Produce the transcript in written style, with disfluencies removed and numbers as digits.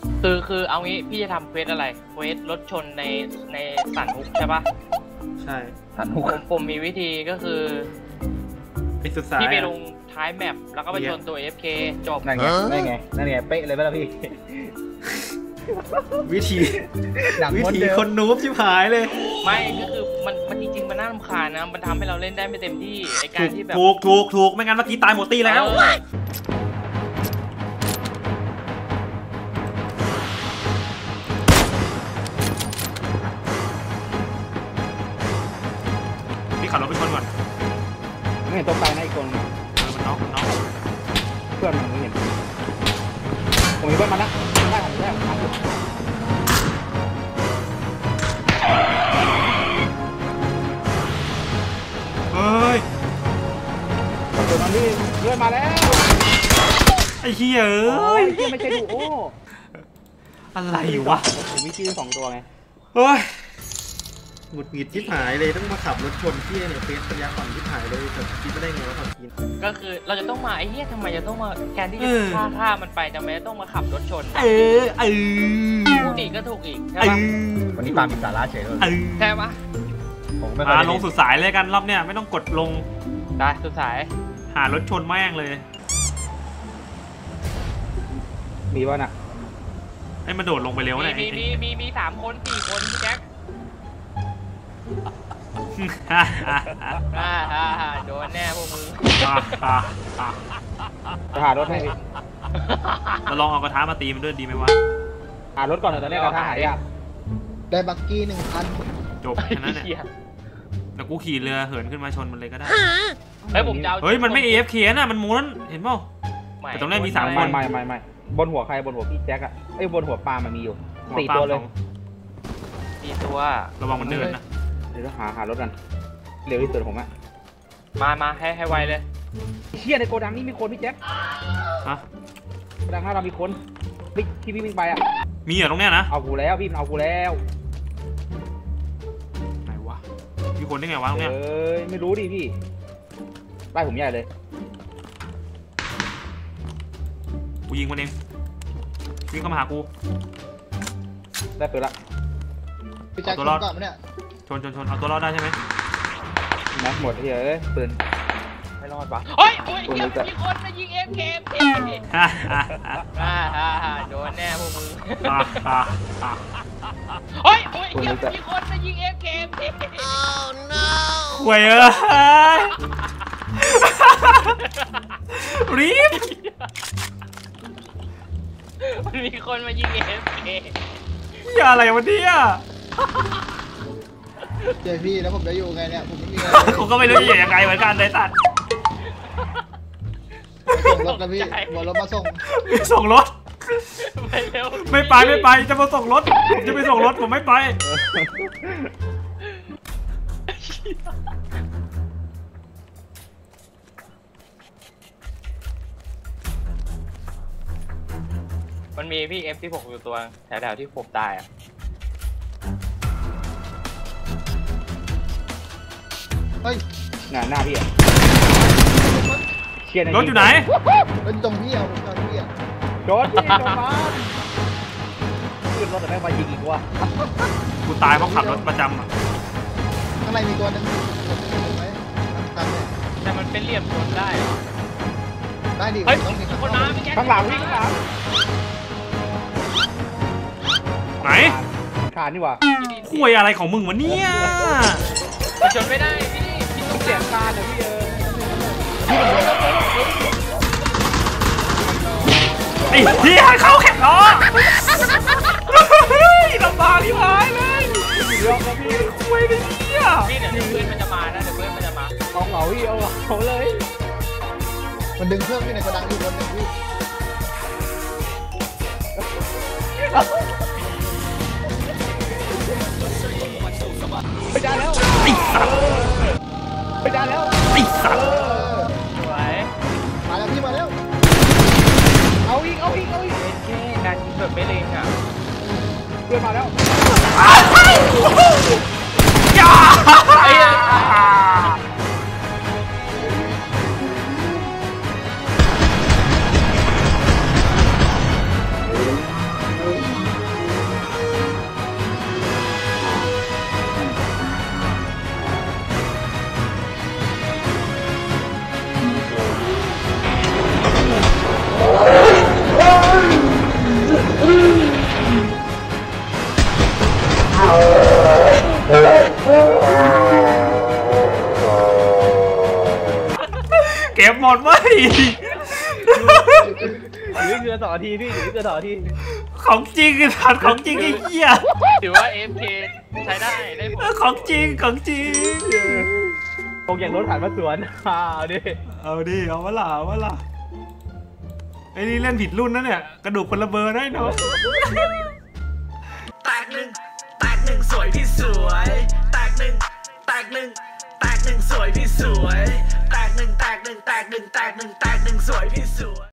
คือเอางี้พี่จะทำเควสอะไรเควสรถชนในสันฮุกใช่ปะใช่สันฮุกผมมีวิธีก็คือไปสุดสายพี่ไปลงท้ายแมปแล้วก็ไปชนตัว FK จบนั่นไงเป๊ะเลยไหมล่ะพี่วิธีคนนูบชิบหายเลยไม่ก็คือมันจริงๆมันน่ารำคาญนะมันทำให้เราเล่นได้ไม่เต็มที่ไอการที่แบบถูกไม่งั้นเมื่อกี้ตายหมดตีแล้วพี่ขับรถไปชนก่อนไม่เห็นตัวไกลนะอีกคนมันน็อกเพื่อนมันไม่เห็นผมมีเพื่อนมันนะได้ผมได้ผมทำอยู่เฮ้ยตัวนั้นพี่เลื่อนมาแล้วไอ้เหี้ยเอ้ยไม่ใช่ดูโอ้อะไรวะผมมีชื่อ2ตัวไงเฮ้ยหงุดหงิดที่หายเลยต้องมาขับรถชนที่เนี่ยเฟสปัญญาอ่อนที่หายเลยแต่คิดไม่ได้ไงว่าขับกินก็คือเราจะต้องมาไอ้เหี้ยทำไมจะต้องมาแทนที่จะฆ่ามันไปทำไมต้องมาขับรถชนถูกอีกก็ถูกอีกใช่ปะวันนี้ปามีสาระเฉยเลยใช่ปะลงสุดสายเลยกันรอบเนี้ยไม่ต้องกดลงได้สุดสายหารถชนแม่งเลยมีวะน่ะให้มันโดดลงไปเร็วหน่อยมี3 คน4 คนพี่แจ็คโดนแน่พวกมึงจะหารถให้พี่จะลองเอากระทะมาตีมันด้วยดีไหมวะหารถก่อนตอนนี้กระทะหายากได้บักกี้1,000 จบแค่นั้นแหละแต่กูขี่เรือเหินขึ้นมาชนมันเลยก็ได้เฮ้ยมันไม่ AFK น่ะมันม้วนเห็นเปล่าแต่ตรงนี้มี3 คนไม่บนหัวใครบนหัวพี่แจ็คอะไอ้บนหัวปลามันมีอยู่4 ตัวเลย 4 ตัวระวังมันเดินนะเดี๋ยวหารถกันเร็วที่สุดผมอะมาให้ไวเลยเชี่ยในโกดังนี่มีคนพี่แจ็คโกดังถ้าเรามีคนที่วิ่งไปอะมีเหรอตรงเนี้ยนะเอากูแล้วพี่เอากูแล้วไหนวะมีคนได้ไงวะตรงเนี้ยไม่รู้ดิพี่ไล่ผมใหญ่เลยกูยิงมันเองวิ่งเข้ามาหากูได้ปืนละพี่แจ็คตัวรอดเนี่ยชนเอาตัวรอดได้ใช่ไหมแม็กหมดที่เลยปืนไม่รอดปะเฮ้ยมีคนมายิงFK โดนแน่พวกมึงเฮ้ยมีคนมายิงFK หวยรีบมีคนมายิงFK อย่าอะไรวะเนี่ยเจ๊พี่แล้วผมจะอยู่ไงเนี่ยผมไม่มีผมก็ไม่รู้จะยังไงเหมือนกันเลยตัดส่งรถนะพี่บอกรถมาส่งรถไม่ไปจะมาส่งรถผมจะไปส่งรถผมไม่ไปมันมีพี่ F16 อยู่ตัวแถวๆที่ผมตายอ่ะเฮ้ยหน้าพี่อ่ะรถอยู่ไหนเป็นตรงพี่เอาตรงพี่อ่ะรถบ้านขึ้นรถแต่ไม่มายิงอีกว่ะกูตายเพราะขับรถประจำอ่ะข้างในมีตัวนึงแต่มันเป็นเหลี่ยมชนได้เหรอได้ดิต้องมีคนมาข้างหลังพี่ข้างหลังไหนขานี่วะคุยอะไรของมึงวะเนี่ยชนไม่ได้พี่ต้องเสียงคานนะพี่ไอ้ที่เข้าแข่งล้อลำบากที่หายเลยยอมนะพี่คุยเลยเนี่ยพี่เดี๋ยวเพื่อนมันจะมานะเอาเหงาพี่เอาเลยมันดึงเครื่องที่ในกระดังอยู่บนหนึ่งพี่ไปจ้าแล้วไอ้สัตว์ไปจ้าแล้วไอ้สัตว์สวยมาแล้วพี่มาแล้วเอาอีกโอเคการยิงแบบไม่เล็งอ่ะเพื่อนมาแล้วอย่าอยู่เกือ2 นาทีพี่อยู่เกือ2 นาทีของจริงทันของจริงไอ้เหี้ยถือว่า AFK ใช้ได้ผลของจริงของจริงคงอย่างรถผ่านมาสวนเอาดิเอาดิเอาวะล่ะไอ้นี่เล่นผิดรุ่นนะเนี่ยกระดูกคนละเบอร์ได้เนาะแตกหนึ่งสวยพี่สวยแตกหนึ่งสวยพี่สวยแตกหนึ่งสวยพี่สวย